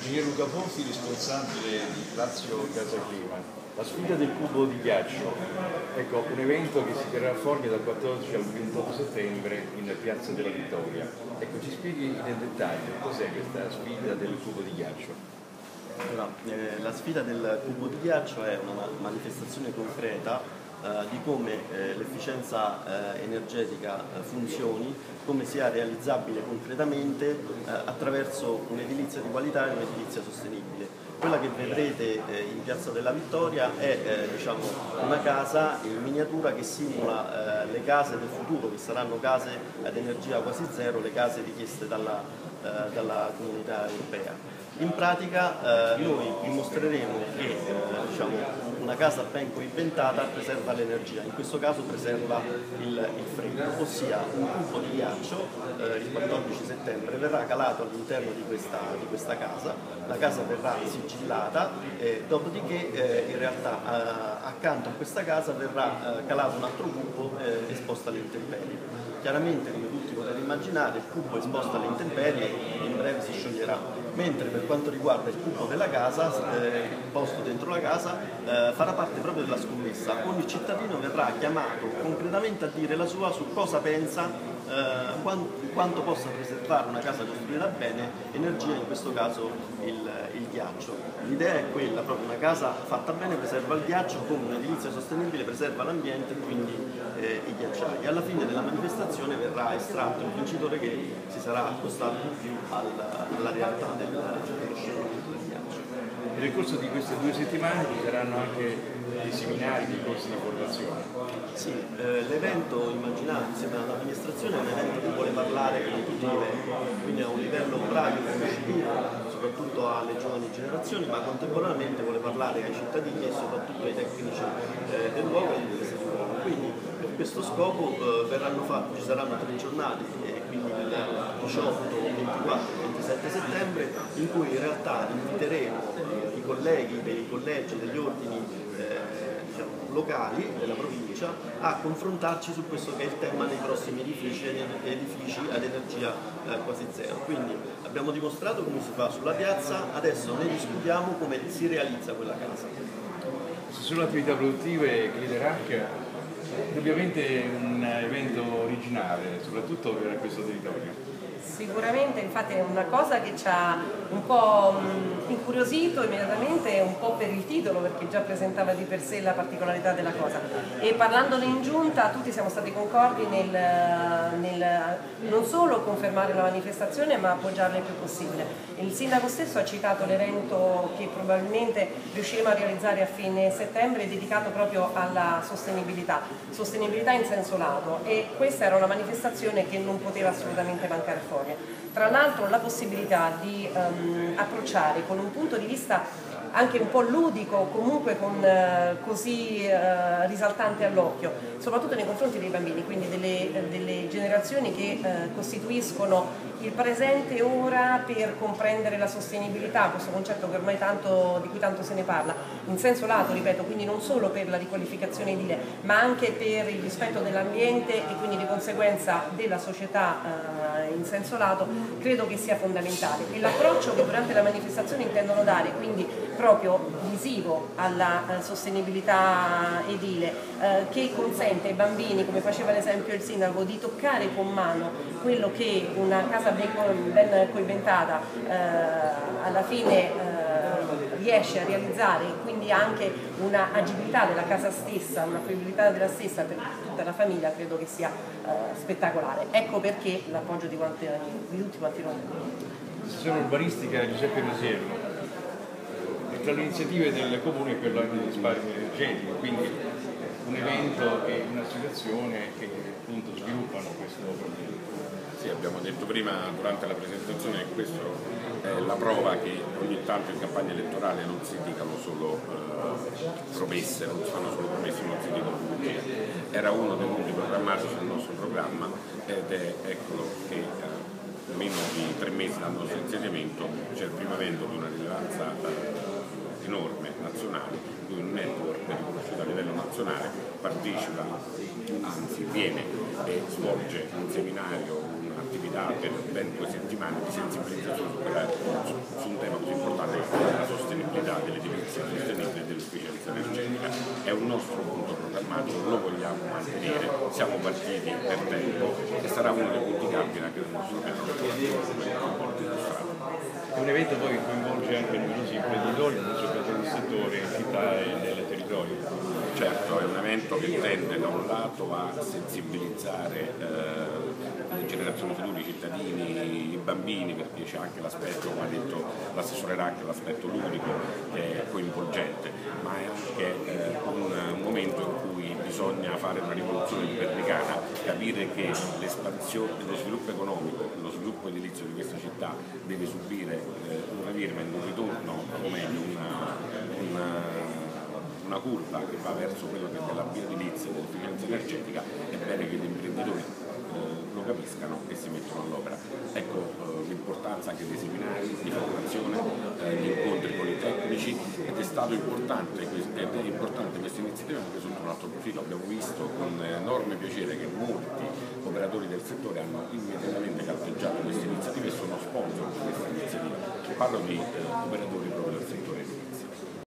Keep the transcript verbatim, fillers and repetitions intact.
Ingegner Luca Fonti, responsabile di Lazio Casa Clima. La sfida del cubo di ghiaccio, ecco, un evento che si terrà a Foggia dal quattordici al ventotto settembre in Piazza della Vittoria. Ecco, ci spieghi nel dettaglio cos'è questa sfida del cubo di ghiaccio? Allora, eh, la sfida del cubo di ghiaccio è una manifestazione concreta Uh, di come eh, l'efficienza eh, energetica eh, funzioni, come sia realizzabile concretamente eh, attraverso un'edilizia di qualità e un'edilizia sostenibile. Quella che vedrete eh, in Piazza della Vittoria è eh, diciamo, una casa in miniatura che simula eh, le case del futuro, che saranno case ad energia quasi zero, le case richieste dalla, eh, dalla comunità europea. In pratica eh, noi dimostreremo che eh, diciamo, una casa ben coibentata preserva l'energia, in questo caso preserva il, il freddo, ossia un cubo di ghiaccio eh, il quattordici settembre verrà calato all'interno di questa, di questa casa, la casa verrà sigillata, eh, dopodiché eh, in realtà eh, accanto a questa casa verrà eh, calato un altro cubo eh, esposto alle intemperie. Chiaramente, come tutti potete immaginare, il cubo esposto alle intemperie in breve si scioglierà, mentre per quanto riguarda il cubo della casa, eh, posto dentro la casa, eh, farà parte proprio della scommessa. Ogni cittadino verrà chiamato concretamente a dire la sua su cosa pensa, eh, quanto, quanto possa preservare una casa costruita bene, energia, in questo caso il, il ghiaccio. L'idea è quella, proprio una casa fatta bene preserva il ghiaccio, come un'edilizia sostenibile preserva l'ambiente e quindi eh, i ghiacciai. Alla fine della manifestazione verrà estratto il vincitore che si sarà accostato di più alla, alla realtà del, dello scioglimento del ghiaccio. E nel corso di queste due settimane ci saranno anche dei seminari, dei corsi di formazione. Sì, eh, l'evento, immaginate, insieme all'amministrazione, è un evento che vuole parlare di tutti i livelli, quindi a un livello pratico, disciplina, soprattutto alle giovani generazioni, ma contemporaneamente vuole parlare ai cittadini e soprattutto ai tecnici eh, del luogo e delle del luogo. Quindi per questo scopo eh, verranno fatti, ci saranno tre giornate, eh, quindi il diciotto, ventiquattro e ventisette settembre, in cui in realtà inviteremo eh, i colleghi dei collegi, degli ordini eh, diciamo, locali della provincia a confrontarci su questo che è il tema dei prossimi edifici, edifici ad energia eh, quasi zero. Quindi abbiamo dimostrato come si fa sulla piazza, adesso ne discutiamo come si realizza quella casa. Se sono attività produttive Cliderac, ovviamente un evento originale, soprattutto per questo territorio. Sicuramente, infatti è una cosa che ci ha un po' incuriosito immediatamente, un po' per il titolo, perché già presentava di per sé la particolarità della cosa. E parlandone in giunta tutti siamo stati concordi nel, nel non solo confermare la manifestazione ma appoggiarla il più possibile. Il sindaco stesso ha citato l'evento che probabilmente riusciremo a realizzare a fine settembre dedicato proprio alla sostenibilità, sostenibilità in senso lato, e questa era una manifestazione che non poteva assolutamente mancare fuori. Tra l'altro la possibilità di um, approcciare con un punto di vista anche un po' ludico, comunque con, uh, così uh, risaltante all'occhio, soprattutto nei confronti dei bambini, quindi delle, delle generazioni che uh, costituiscono il presente ora per comprendere la sostenibilità, questo concetto che ormai tanto, di cui tanto se ne parla, in senso lato, ripeto, quindi non solo per la riqualificazione edile, ma anche per il rispetto dell'ambiente e quindi di conseguenza della società uh, in senso lato, credo che sia fondamentale. E l'approccio che durante la manifestazione intendono dare, quindi proprio visivo alla uh, sostenibilità edile, uh, che consente ai bambini, come faceva l'esempio il sindaco, di toccare con mano quello che una casa ben, ben coibentata eh, alla fine eh, riesce a realizzare, quindi anche una agibilità della casa stessa, una fruibilità della stessa per tutta la famiglia, credo che sia eh, spettacolare. Ecco perché l'appoggio di, di tutti quanti noi. L'assessore urbanistica Giuseppe Masiello, e tra le iniziative del Comune è quella di risparmio energetico, quindi un evento e un'associazione che appunto sviluppano questo problema. Sì, abbiamo detto prima durante la presentazione che questa è la prova che ogni tanto in campagna elettorale non si dicano solo eh, promesse, non si fanno solo promesse, non si dicono bugie. Era uno dei punti programmatici del nostro programma ed è eccolo che eh, meno di tre mesi dal nostro insediamento c'è il primo evento di una rilevanza eh, enorme, nazionale, in cui un network riconosciuto a livello nazionale partecipa, anzi viene e svolge un seminario, un'attività per ben due settimane di sensibilizzazione su, quella, su, su un tema così importante è un nostro punto programmatico, lo vogliamo mantenere, siamo partiti per tempo e sarà uno dei punti cardine che del nostro piano illustrato. È un evento poi che coinvolge anche numerosi imprenditori, numerosi operatori del settore in città e nel territorio. Certo, è un evento che tende da un lato a sensibilizzare eh, le generazioni future, i cittadini, i bambini, perché c'è anche l'aspetto, come ha detto l'assessore Ranca, l'aspetto ludico che è coinvolgente, ma è anche eh, un, un momento in cui bisogna fare una rivoluzione copernicana, capire che l'espansione, lo sviluppo economico, lo sviluppo edilizio di questa città deve subire eh, un revirement, un ritorno, o meglio una, una una curva che va verso quello che è della bioedilizia, dell'efficienza energetica, è bene che gli imprenditori eh, lo capiscano e si mettono all'opera. Ecco eh, l'importanza anche dei seminari di formazione, eh, gli incontri con i tecnici, ed è stato importante, ed è importante questa iniziativa anche sotto un altro profilo. Abbiamo visto con enorme piacere che molti operatori del settore hanno immediatamente carteggiato questa iniziativa e sono sponsor di questa iniziativa. Parlo di eh, operatori proprio del settore